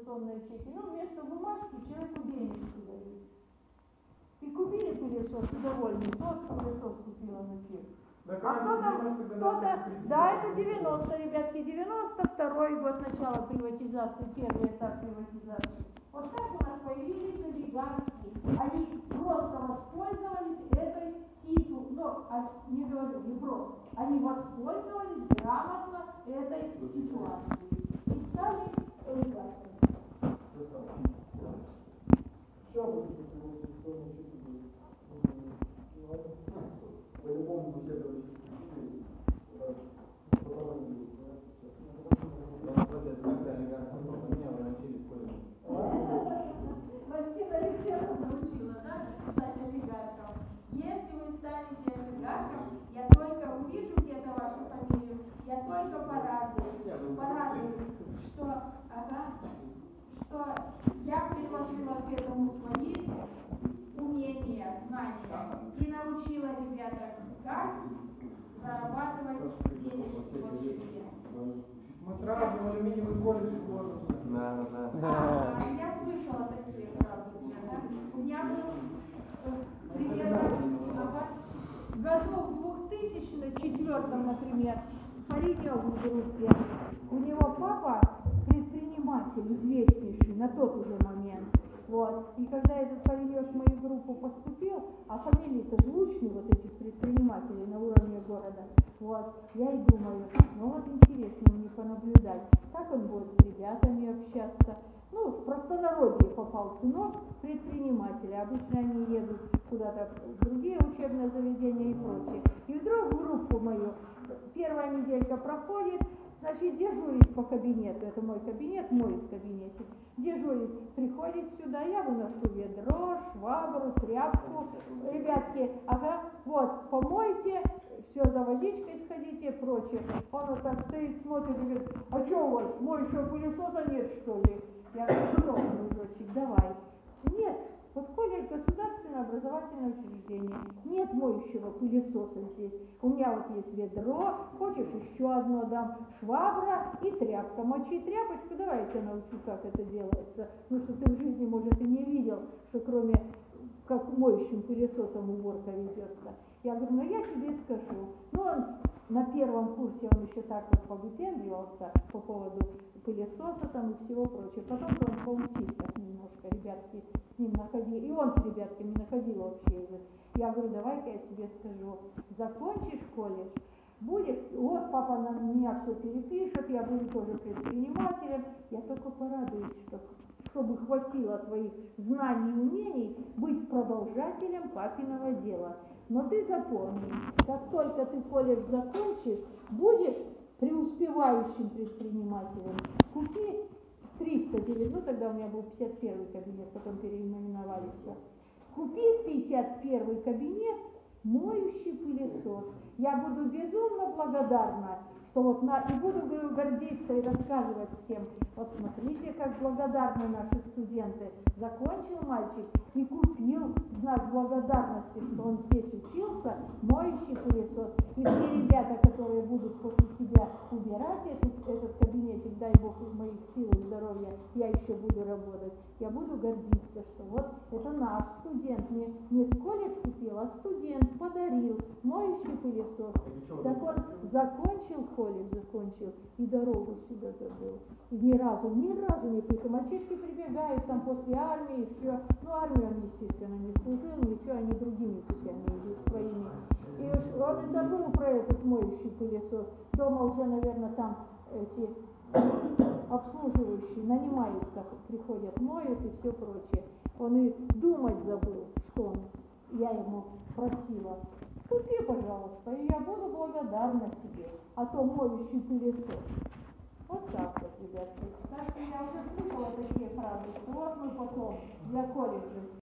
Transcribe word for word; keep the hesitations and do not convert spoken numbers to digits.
мобилизационные чеки. Ну, вместо бумажки человеку денежку дают. И купили пылесос, и довольны. Тот пылесос купила на чек. Да, А кто-то, кто-то, да, это девяносто, ребятки, девяносто второй год начала приватизации, первый этап приватизации. Вот так у нас появились олигархи. Они просто воспользовались этой ситу, ну, не говорю, не просто. Они воспользовались грамотно этой ситуацией и стали олигархами. Что будет, если вы мобилизационные чеки будут? По-любому беседовали с потом они будут. Валентина Алексеевна научила, да, стать олигархом. Если вы станете олигархом, я только увижу где-то вашу фамилию, я только порадуюсь, порадуюсь, что, ага, что я приложила к этому свои умения, знания и научила ребята, как зарабатывать денежки в обществе. Мы сразу в алюминиевый колледж вложимся. Да, да. А, я слышала такие фразы уже, да? У меня был э, пример, ага, году в двухтысячном четвёртом, например, паренек в группе. У него папа предприниматель, известнейший на тот уже момент. Вот. И когда этот паренек в мою группу поступил, а фамилии-то звучные вот этих предпринимателей на уровне города, вот, я и думаю, ну вот интересно мне понаблюдать, как он будет с ребятами общаться. Ну, в простонародье попал сынок предпринимателя, обычно они едут куда-то в другие учебные заведения и прочее. И вдруг в группу мою первая неделька проходит, значит, дежурить по кабинету, это мой кабинет, мой в кабинете, дежурить, приходит сюда, я выношу ведро, швабру, тряпку, ребятки, ага, вот, помойте, все, за водичкой сходите, прочее. Он вот так стоит, смотрит и говорит, а что у вас, моющего пылесоса нет, что ли? Я говорю, что, дружочек, давай. Нет, вот колледж государственное образовательное учреждение, нет моющего пылесоса здесь. У меня вот есть ведро, хочешь еще одно дам, швабра и тряпка. Мочи тряпочку, давай я тебя научу, как это делается. Ну, что ты в жизни, может, и не видел, что кроме как моющим пылесосом уборка ведется. Я говорю, ну я тебе скажу. Ну, он на первом курсе он еще так вот повыпендривался по поводу пылесоса там и всего прочего. Потом он поучился немножко, ребятки с ним находили, и он с ребятками находил общий язык. Я говорю, давай-ка я тебе скажу, закончишь колледж, будешь, вот папа на меня все перепишет, я буду тоже предпринимателем, я только порадуюсь, что, чтобы хватило твоих знаний и умений быть продолжателем папиного дела. Но ты запомни, как только ты колледж закончишь, будешь преуспевающим предпринимателем. Купи триста девять, ну тогда у меня был пятьдесят первый кабинет, потом переименовались. Купи пятьдесят первый кабинет, моющий пылесос. Я буду безумно благодарна, что вот на, и буду гордиться и рассказывать всем, вот смотрите, как благодарны наши студенты. Закончил мальчик и купил в знак благодарности, что он здесь учился, моющий пылесос. И все ребята, которые будут после себя убирать этот, этот кабинетик, дай Бог моих сил и здоровья, я еще буду работать, я буду гордиться, что вот это наш студент, не, не колледж купил, а студент подарил моющий пылесос. Так он закончил колледж, закончил и дорогу сюда забыл. И ни разу, ни разу не приехал. Мальчишки прибегают там после армии, все. Ну, армию он, естественно, не служил, ничего, они другими путями идут, своими. И уж он и забыл про этот моющий пылесос. Дома уже, наверное, там эти обслуживающие нанимают, как приходят, моют и все прочее. Он и думать забыл, что он, я ему просила. Купи, пожалуйста, и я буду благодарна тебе, а то моющий пылесос. Вот так вот, ребятки. Так что я уже слышала такие фразы. Вот мы потом для колледжа